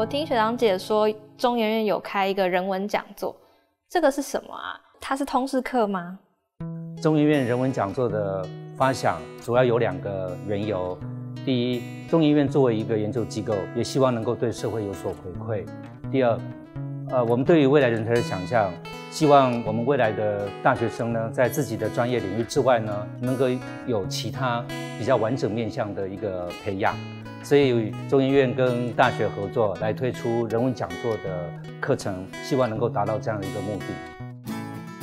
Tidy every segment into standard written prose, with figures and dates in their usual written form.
我听学长姐说，中研院有开一个人文讲座，这个是什么啊？它是通识课吗？ 中研院人文讲座的发想主要有2个缘由。第一，中研院作为一个研究机构，也希望能够对社会有所回馈。第二，我们对于未来人才的想象，希望我们未来的大学生呢，在自己的专业领域之外呢，能够有其他比较完整面向的一个培养。所以中研院跟大学合作来推出人文讲座的课程，希望能够达到这样的一个目的。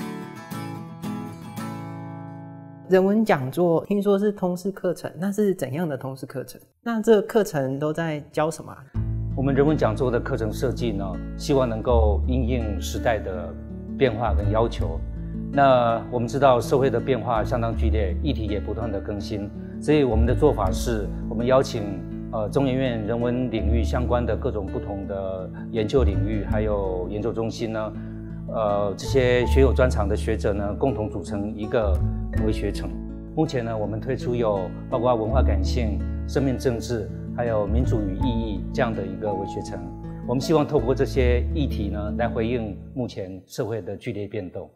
人文讲座听说是通识课程，那是怎样的通识课程？那这个课程都在教什么？ 我们人文讲座的课程设计呢，希望能够因应时代的变化跟要求。那我们知道社会的变化相当剧烈，议题也不断的更新，所以我们的做法是，我们邀请中研院人文领域相关的各种不同的研究领域，还有研究中心呢，这些学有专长的学者呢，共同组成一个微学程。目前呢，我们推出有包括文化感性、生命政治，还有民主与意义这样的一个微学程。我们希望透过这些议题呢，来回应目前社会的剧烈变动。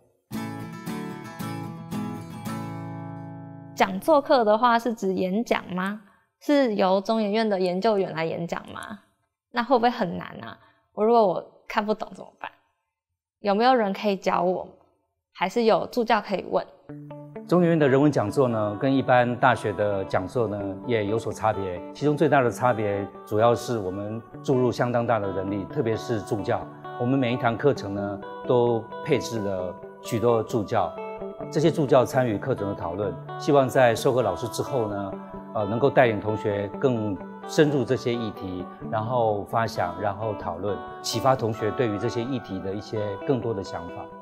讲座课的话是指演讲吗？是由中研院的研究员来演讲吗？那会不会很难啊？如果我看不懂怎么办？有没有人可以教我？还是有助教可以问？ 中研院的人文讲座呢，跟一般大学的讲座呢也有所差别。其中最大的差别，主要是我们注入相当大的人力，特别是助教。我们每一堂课程呢，都配置了许多助教。这些助教参与课程的讨论，希望在授课老师之后呢，能够带领同学更深入这些议题，然后发想，然后讨论，启发同学对于这些议题的一些更多的想法。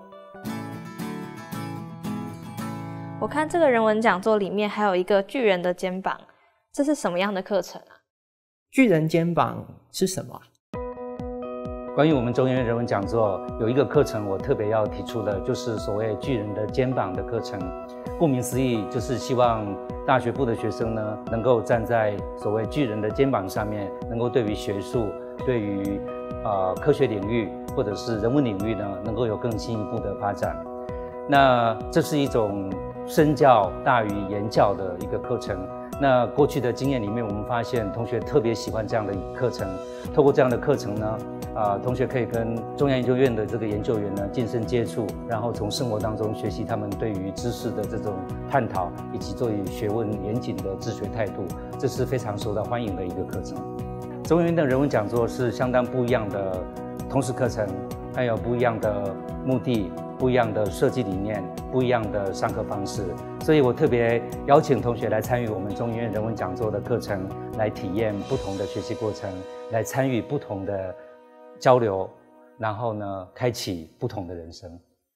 我看这个人文讲座里面还有一个巨人的肩膀，这是什么样的课程啊？ 巨人肩膀是什么？ 关于我们中研院人文讲座有一个课程，我特别要提出的，就是所谓巨人的肩膀的课程。顾名思义，就是希望大学部的学生呢，能够站在所谓巨人的肩膀上面，能够对于学术、对于科学领域或者是人文领域呢，能够有更进一步的发展。那这是一种身教大于言教的一个课程。那过去的经验里面，我们发现同学特别喜欢这样的课程。透过这样的课程呢，同学可以跟中央研究院的这个研究员呢近身接触，然后从生活当中学习他们对于知识的这种探讨，以及对于学问严谨的治学态度，这是非常受到欢迎的一个课程。中研院的人文讲座是相当不一样的通识课程，还有不一样的目的、不一样的设计理念、不一样的上课方式，所以我特别邀请同学来参与我们中研院人文讲座的课程，来体验不同的学习过程，来参与不同的交流，然后呢，开启不同的人生。